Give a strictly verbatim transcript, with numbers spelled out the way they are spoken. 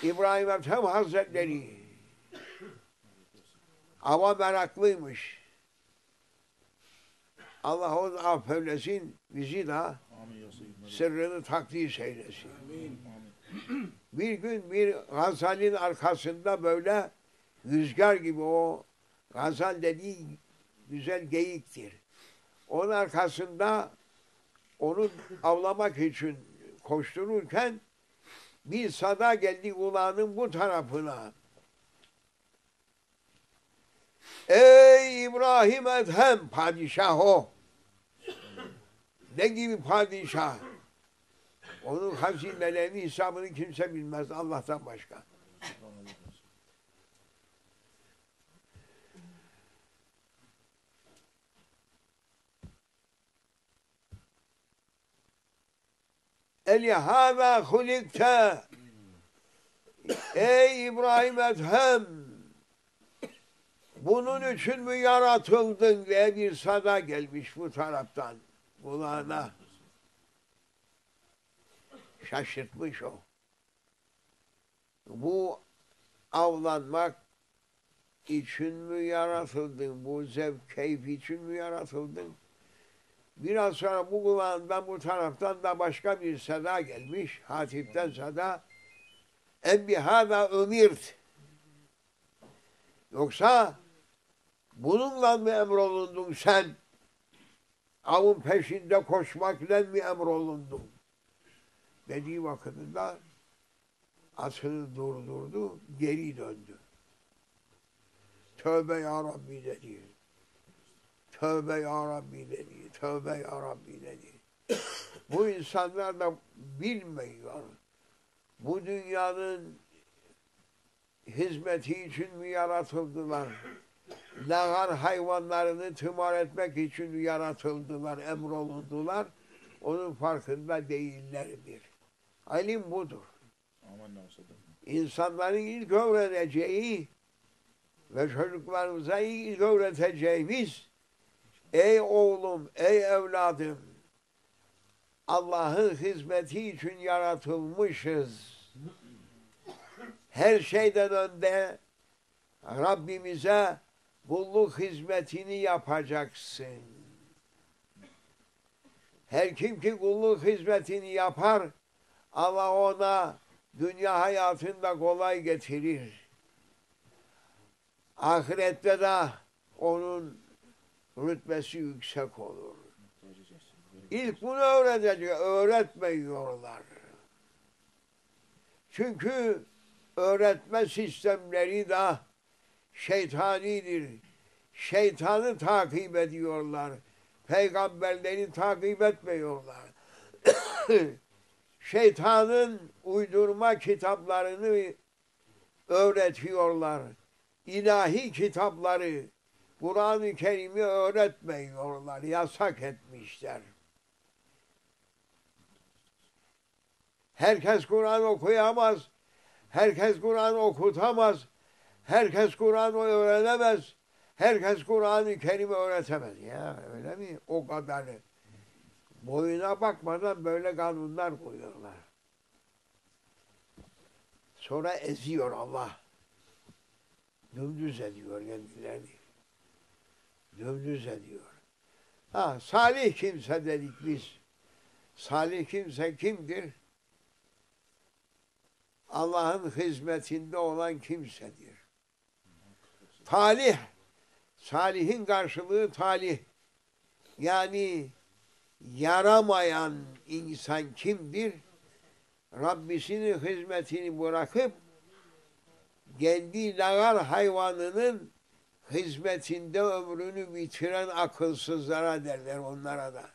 İbrahim Ethem Hazretleri ama meraklıymış. Allah onu affeylesin, bizi de sırrını takdis eylesin. Bir gün bir Gazali'nin arkasında böyle rüzgar gibi, o Gazal dediği güzel geyiktir. Onun arkasında onu avlamak için koştururken bir sada geldi kulağının bu tarafına. Ey İbrahim Ethem, padişah o. Ne gibi padişah? Onun hazinelerini, hesabını kimse bilmez Allah'tan başka. Elihâve hulikte. Ey İbrahim Ethem, bunun için mi yaratıldın diye bir sada gelmiş bu taraftan kulağına. Şaşırtmış o. Bu avlanmak için mi yaratıldın? Bu zevk, keyif için mi yaratıldın? Biraz sonra bu kulağından bu taraftan da başka bir sada gelmiş. Hatipten sada. Embihâda ömirt. Yoksa bununla mı emrolundun sen? Avın peşinde koşmakla mı emrolundun? Dediği vakitinde atını durdurdu, geri döndü. Tövbe ya Rabbi dedi. Tövbe ya Rabbi dedi. Tövbe ya Rabbi dedi. Bu insanlar da bilmiyor. Bu dünyanın hizmeti için mi yaratıldılar? Lagar hayvanlarını tımar etmek için mi yaratıldılar, emrolundular? Onun farkında değillerdir. Alim budur. İnsanların ilk öğreneceği ve çocuklarımıza ilk öğreteceğimiz, ey oğlum, ey evladım, Allah'ın hizmeti için yaratılmışız. Her şeyden önde Rabbimize kulluk hizmetini yapacaksın. Her kim ki kulluk hizmetini yapar, Allah ona dünya hayatında kolay getirir. Ahirette de onun rütbesi yüksek olur. İlk bunu öğretecek, öğretmiyorlar. Çünkü öğretme sistemleri de şeytanidir. Şeytanı takip ediyorlar. Peygamberleri takip etmiyorlar. Şeytanın uydurma kitaplarını öğretiyorlar. İlahi kitapları, Kur'an-ı Kerim'i öğretmiyorlar. Yasak etmişler. Herkes Kur'an okuyamaz. Herkes Kur'an okutamaz. Herkes Kur'an öğrenemez. Herkes Kur'an-ı Kerim'i öğretemez. Ya öyle mi? O kadarı. Boyuna bakmadan böyle kanunlar koyuyorlar. Sonra eziyor Allah. Dümdüz ediyor kendilerini. Dümdüz ediyor. Ha, salih kimse dedik biz. Salih kimse kimdir? Allah'ın hizmetinde olan kimsedir. Talih, salihin karşılığı talih. Yani yaramayan insan kimdir? Rabbisinin hizmetini bırakıp kendi lagar hayvanının hizmetinde ömrünü bitiren akılsızlara derler onlara da.